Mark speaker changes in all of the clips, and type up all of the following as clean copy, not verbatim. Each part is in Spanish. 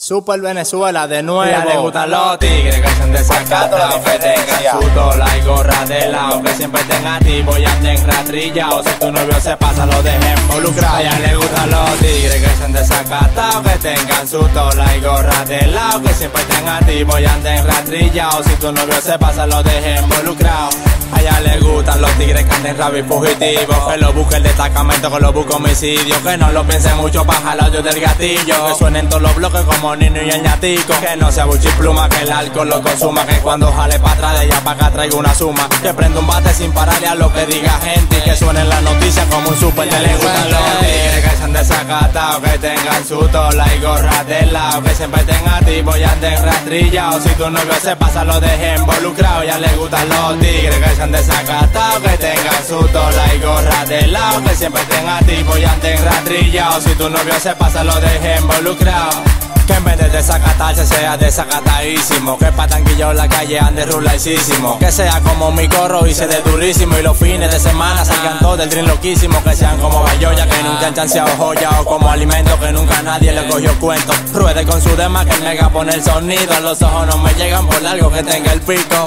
Speaker 1: Super Venezuela de nuevo.
Speaker 2: Ya le gustan los tigres que sean desacatados, que tengan su tola y gorra de lado, que siempre estén activos y anden rastrillados. Si tu novio se pasa, lo dejen involucrado. Ya le gustan los tigres que sean desacatados, que tengan su tola y gorra de lado, que siempre estén activos y anden rastrillados. Si tu novio se pasa, lo dejen involucrado. A ella le gustan los tigres que anden rabia y fugitivos, que lo busque el destacamento, que lo busque homicidio, que no lo piense mucho pa' jalar yo del gatillo, que suenen todos los bloques como niño y el ñatico, que no sea buchipluma, que el alcohol lo consuma, que cuando jale pa' atrás de ella pa' acá traiga una suma, que prenda un bate sin pararle a lo que diga gente, y que suenen las noticias como un super. Ya le gustan los tigres que sean desacatados, que tengan su tola y gorra de lado, que siempre estén activos y anden rastrillados. Si tu novio se pasa, lo deje involucrado. Ya le gustan los tigres que sean desacatados, que tengan su tola y gorra de lado, que siempre estén activos y anden rastrillados. Si tu novio se pasa, lo deje involucrado. Que en vez de desacatarse sea desacatadísimo, que pa' tanquillo en la calle ande rulaicísimo, que sea como mi corro y se dé durísimo, y los fines de semana salgan todos del dream loquísimo, que sean como Bayoya, que nunca han chanceado joya, o como alimento que nunca nadie le cogió cuento. Ruede con su dema que el mega pone el sonido, los ojos no me llegan por largo que tenga el pico,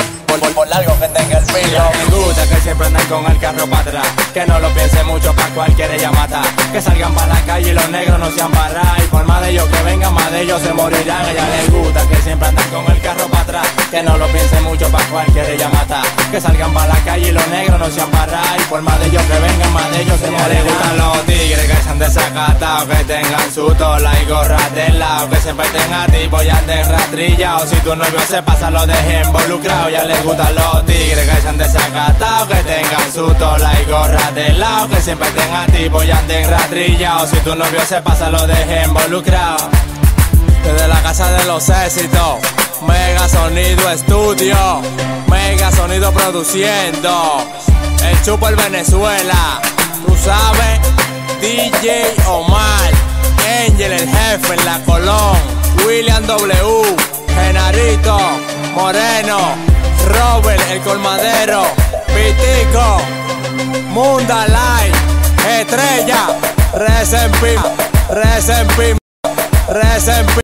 Speaker 2: por largo que tenga el pico. Me gusta que siempre anden con el carro para atrás, que no lo piense mucho pa' cualquiera ella matar, que salgan para la calle y los negros no sean barra, y por más de ellos que vengan, más de ellos se morirán. A ella le gusta que siempre anden con el carro para atrás, que no lo piense mucho pa' cualquiera ella matar, que salgan para la calle y los negros no sean barra, y por más de ellos que vengan, más de ellos se morirán. Le gustan los tigres que sean desacatados, que tengan su tola y gorra de lado, que siempre estén activos y anden rastrillados. Si tu novio se pasa, lo deje involucrado. Ya le gustan los tigres que sean desacatados, que tengan su tola y gorra de lado, que siempre estén activos y anden rastrillados. Si tu novio se pasa, lo deje involucrado. Desde la casa de los éxitos, Mega Sonido Estudio, Mega Sonido produciendo, el Super Venezuela, tú sabes, DJ Omar, Angel el jefe en la Colón, William W, Genarito, Moreno, Robert el colmadero, Pitico, Munda Light, Estrella, Rest in Peace, Rest in Peace, Rest in Peace.